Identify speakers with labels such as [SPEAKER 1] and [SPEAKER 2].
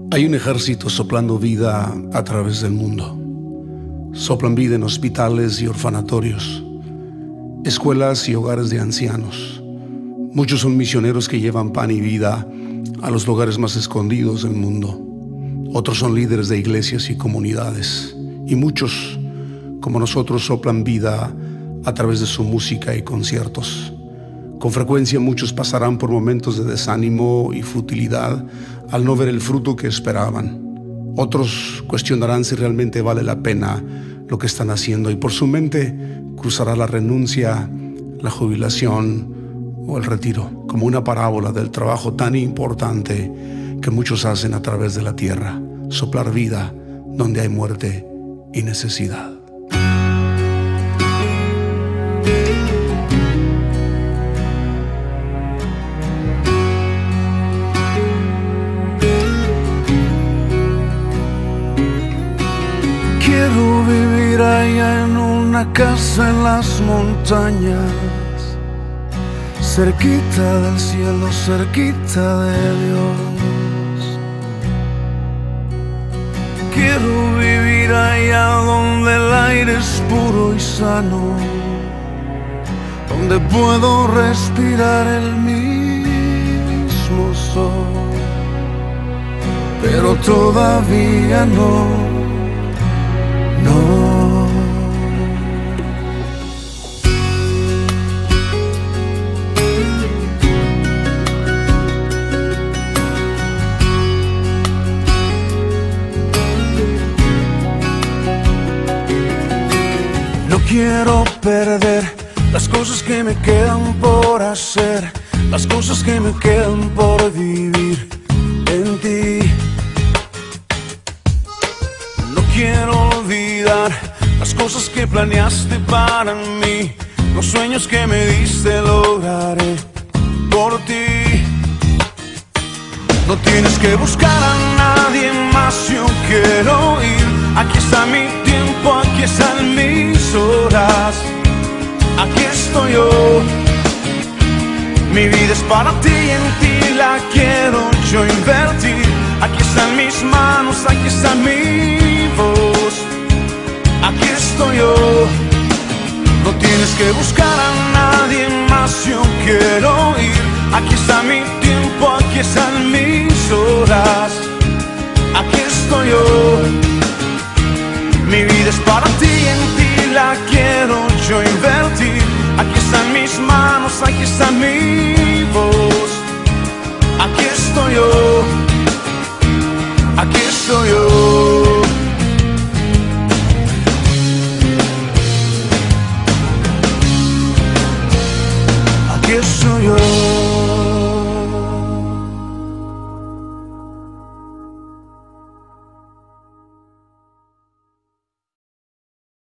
[SPEAKER 1] Hay un ejército soplando vida a través del mundo. Soplan vida en hospitales y orfanatorios, escuelas y hogares de ancianos. Muchos son misioneros que llevan pan y vida a los lugares más escondidos del mundo. Otros son líderes de iglesias y comunidades. Y muchos, como nosotros, soplan vida a través de su música y conciertos. Con frecuencia muchos pasarán por momentos de desánimo y futilidad al no ver el fruto que esperaban. Otros cuestionarán si realmente vale la pena lo que están haciendo y por su mente cruzará la renuncia, la jubilación o el retiro, como una parábola del trabajo tan importante que muchos hacen a través de la tierra, soplar vida donde hay muerte y necesidad.
[SPEAKER 2] Quiero vivir allá en una casa en las montañas, cerquita del cielo, cerquita de Dios. Quiero vivir allá donde el aire es puro y sano, donde puedo respirar el mismo sol. Pero todavía no. No quiero perder las cosas que me quedan por hacer, las cosas que me quedan por vivir en ti. No quiero olvidar las cosas que planeaste para mí, los sueños que me diste lograré por ti. No tienes que buscar a nadie más, yo quiero ir. Aquí está mi tiempo, aquí están mis horas, aquí estoy yo. Mi vida es para ti y en ti la quiero yo invertir. Aquí están mis manos, aquí está mi voz, aquí estoy yo. No tienes que buscar a nadie más, yo quiero ir. Aquí está mi tiempo, aquí están mis horas, aquí estoy yo. Mi vida es para ti y en ti la quiero yo invertir. Aquí están mis manos, aquí está mi voz, aquí estoy yo, aquí estoy yo. Aquí estoy yo.